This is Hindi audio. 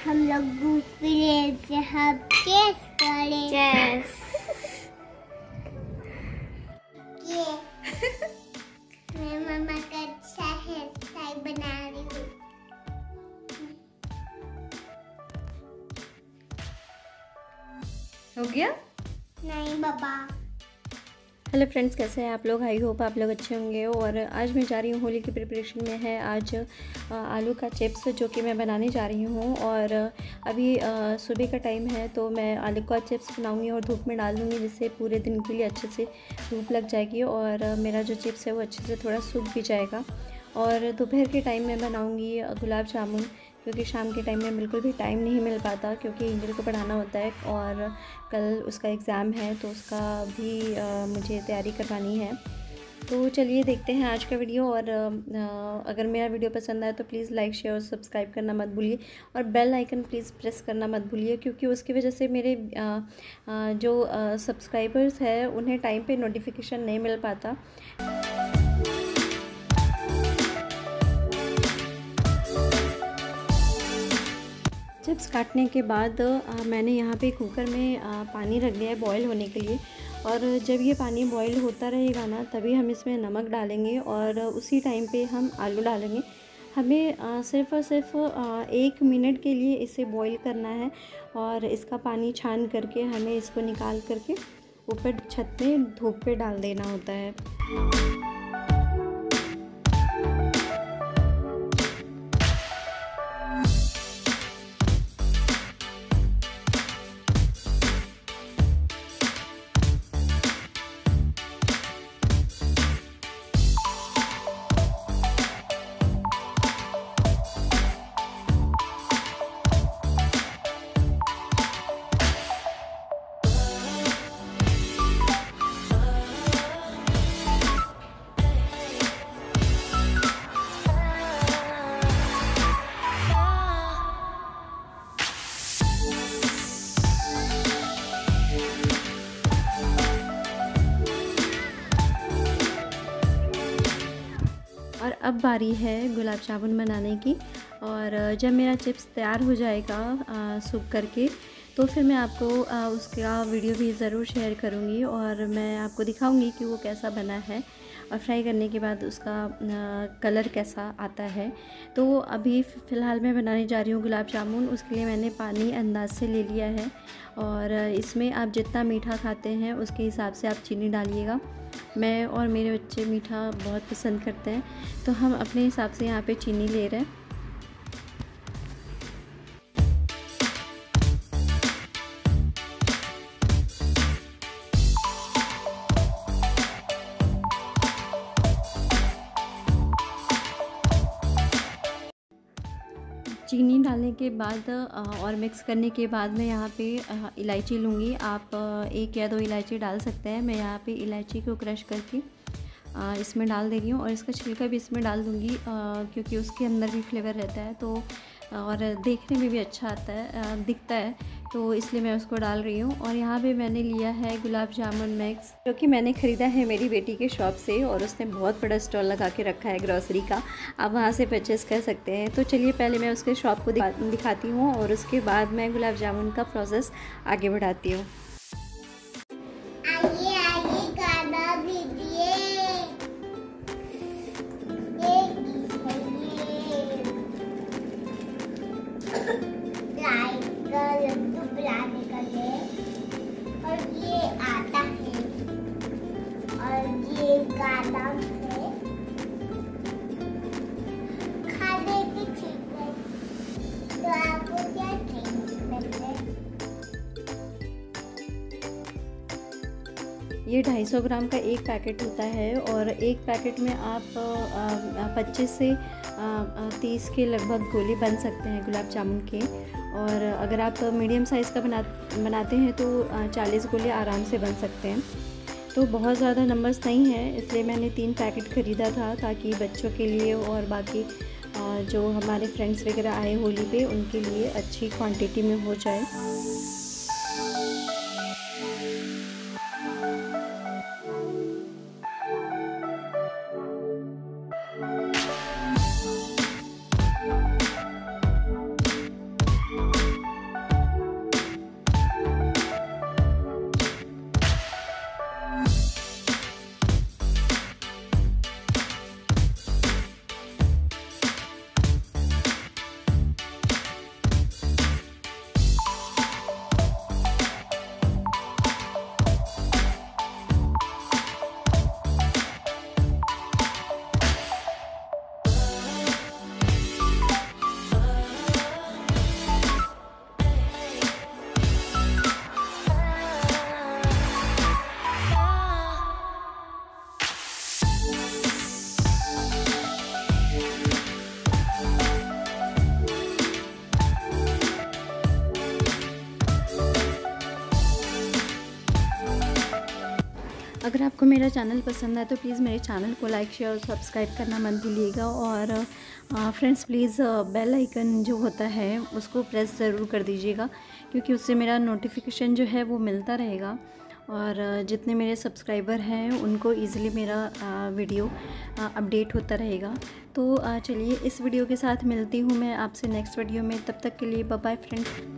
हम लोग दूसरी लेयर से हम चेस करें। चेस। ये मैं मम्मा का अच्छा हेयर स्टाइल बना रही हूँ। हो गया? नहीं बाबा। हेलो फ्रेंड्स, कैसे हैं आप लोग? आई होप आप लोग अच्छे होंगे। और आज मैं जा रही हूँ, होली की प्रिपरेशन में है आज आलू का चिप्स जो कि मैं बनाने जा रही हूँ। और अभी सुबह का टाइम है तो मैं आलू का चिप्स बनाऊँगी और धूप में डाल दूँगी, जिससे पूरे दिन के लिए अच्छे से धूप लग जाएगी और मेरा जो चिप्स है वो अच्छे से थोड़ा सूख भी जाएगा। और दोपहर के टाइम में बनाऊँगी गुलाब जामुन, क्योंकि शाम के टाइम में बिल्कुल भी टाइम नहीं मिल पाता, क्योंकि एंजल को पढ़ाना होता है और कल उसका एग्ज़ाम है तो उसका भी मुझे तैयारी करवानी है। तो चलिए देखते हैं आज का वीडियो। और अगर मेरा वीडियो पसंद आए तो प्लीज़ लाइक शेयर और सब्सक्राइब करना मत भूलिए और बेल आइकन प्लीज़ प्रेस करना मत भूलिए, क्योंकि उसकी वजह से मेरे जो सब्सक्राइबर्स हैं उन्हें टाइम पे नोटिफिकेशन नहीं मिल पाता। चिप्स काटने के बाद मैंने यहाँ पे कुकर में पानी रख दिया है बॉईल होने के लिए। और जब ये पानी बॉईल होता रहेगा ना, तभी हम इसमें नमक डालेंगे और उसी टाइम पे हम आलू डालेंगे। हमें सिर्फ़ और सिर्फ 1 मिनट के लिए इसे बॉईल करना है और इसका पानी छान करके हमें इसको निकाल करके ऊपर छत पे धूप पे डाल देना होता है। और अब बारी है गुलाब जामुन बनाने की। और जब मेरा चिप्स तैयार हो जाएगा सूख करके, तो फिर मैं आपको उसका वीडियो भी ज़रूर शेयर करूँगी और मैं आपको दिखाऊँगी कि वो कैसा बना है और फ्राई करने के बाद उसका कलर कैसा आता है। तो अभी फ़िलहाल मैं बनाने जा रही हूँ गुलाब जामुन। उसके लिए मैंने पानी अंदाज़ से ले लिया है और इसमें आप जितना मीठा खाते हैं उसके हिसाब से आप चीनी डालिएगा। मैं और मेरे बच्चे मीठा बहुत पसंद करते हैं, तो हम अपने हिसाब से यहाँ पे चीनी ले रहे हैं। चीनी डालने के बाद और मिक्स करने के बाद मैं यहाँ पे इलायची लूँगी। आप 1 या 2 इलायची डाल सकते हैं। मैं यहाँ पे इलायची को क्रश करके इसमें डाल दे रही हूँ और इसका छिलका भी इसमें डाल दूँगी, क्योंकि उसके अंदर भी फ्लेवर रहता है तो और देखने में भी अच्छा आता है, दिखता है, तो इसलिए मैं उसको डाल रही हूँ। और यहाँ पे मैंने लिया है गुलाब जामुन मिक्स, जो कि मैंने ख़रीदा है मेरी बेटी के शॉप से और उसने बहुत बड़ा स्टॉल लगा के रखा है ग्रॉसरी का। आप वहाँ से परचेस कर सकते हैं। तो चलिए पहले मैं उसके शॉप को दिखाती हूँ और उसके बाद मैं गुलाब जामुन का प्रोसेस आगे बढ़ाती हूँ। लड्डू बनाने का है और ये आटा है और ये बादाम है। खाने की चीज है, तो आपको क्या चाहिए? ये 250 ग्राम का एक पैकेट होता है और एक पैकेट में आप 25 से 30 के लगभग गोले बन सकते हैं गुलाब जामुन के। और अगर आप मीडियम साइज़ का बनाते हैं तो 40 गोले आराम से बन सकते हैं। तो बहुत ज़्यादा नंबर्स नहीं है, इसलिए मैंने 3 पैकेट ख़रीदा था, ताकि बच्चों के लिए और बाकी जो हमारे फ्रेंड्स वगैरह आए होली पे उनके लिए अच्छी क्वांटिटी में हो जाए। अगर आपको मेरा चैनल पसंद है तो प्लीज़ मेरे चैनल को लाइक शेयर और सब्सक्राइब करना मत भूलिएगा। और फ्रेंड्स प्लीज़ बेल आइकन जो होता है उसको प्रेस ज़रूर कर दीजिएगा, क्योंकि उससे मेरा नोटिफिकेशन जो है वो मिलता रहेगा और जितने मेरे सब्सक्राइबर हैं उनको ईज़िली मेरा वीडियो अपडेट होता रहेगा। तो चलिए इस वीडियो के साथ मिलती हूँ मैं आपसे नेक्स्ट वीडियो में। तब तक के लिए बाय बाय फ्रेंड्स।